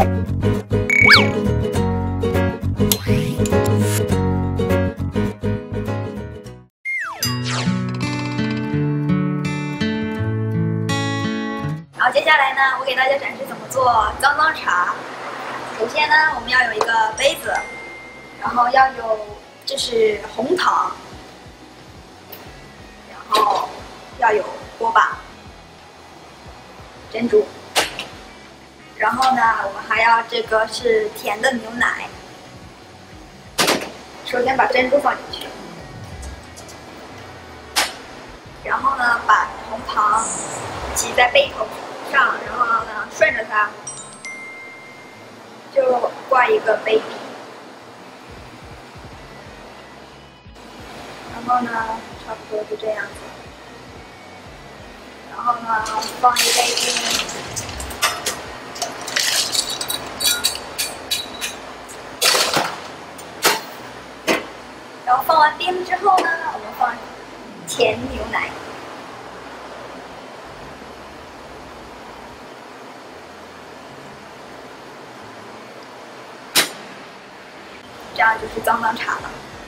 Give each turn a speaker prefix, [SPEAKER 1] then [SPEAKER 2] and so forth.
[SPEAKER 1] 然后接下来呢，我给大家展示怎么做脏脏茶。首先呢，我们要有一个杯子，然后要有这是红糖，然后要有锅巴、珍珠，然后呢，我们还要这个是甜的牛奶。首先把珍珠放进去，然后呢，把红糖挤在杯头上，然后呢，顺着它就挂一个杯底，然后呢，差不多就这样子，然后呢，放一杯冰。然后放完冰之后呢，我们放甜牛奶，这样就是脏脏茶了。